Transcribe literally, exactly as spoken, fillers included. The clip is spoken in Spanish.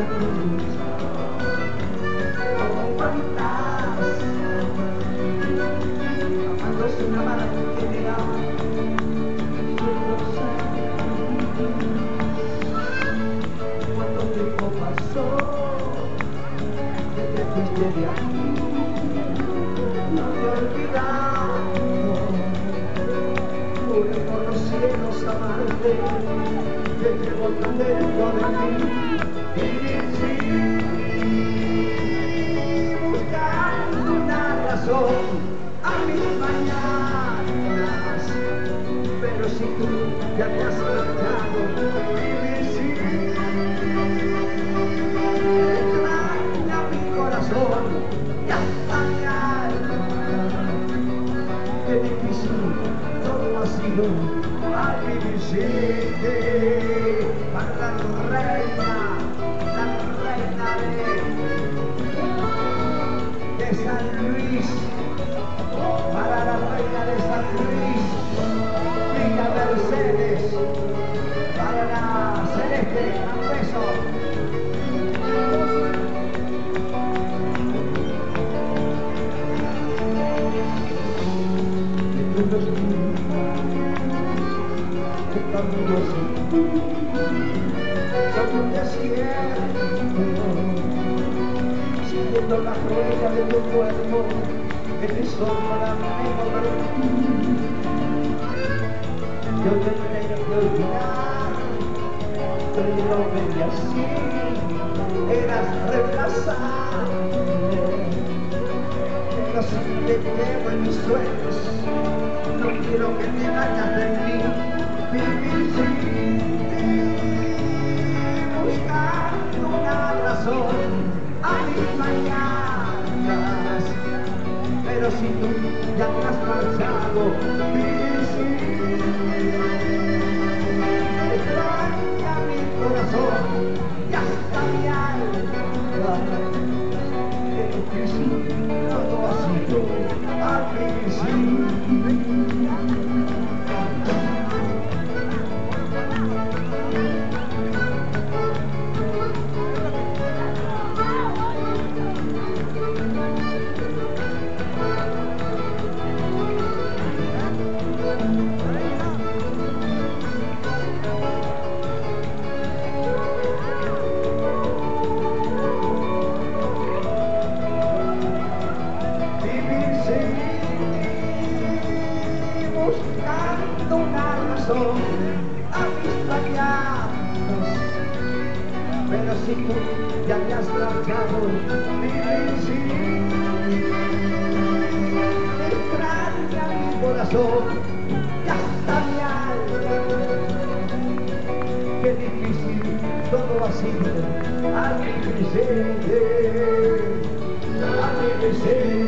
como un fantasma, amándose una mano que me daba sueños años. Cuánto tiempo pasó desde que fuiste de aquí, no te he olvidado, juré por los cielos amarte, que llevo tan dentro de mí. Vivir sin buscando una razón a mis mañanas, pero si tú ya te has marchado, vivir sin extraña mi corazón y hasta mi alma. Qué difícil todo ha sido al vivir sin ti. Para la reina, la reina de, de San Luis, para la reina de San Luis, Villa Mercedes, para la Celeste, un beso. Que camino sin ti, soy un desierto, siguiendo la huella de tu cuerpo, que te sombra me convertí. Yo tendré que olvidar, pero no venía así, eras reemplazable, pero si te llevo en mis sueños, no quiero que te vayas de mí. Vivir sin ti, buscando una razón a mis mañanas, pero si tú ya te has marchado, vivir sin ti, extraña mi corazón y hasta mi alma. Qué difícil todo ha sido al vivir sin ti. Buscando una razón a mis mañanas, pero si tú ya te has marchado, vivir sin ti, extraña mi corazón y hasta mi alma. Qué difícil todo ha sido al vivir sin ti, al vivir sin ti.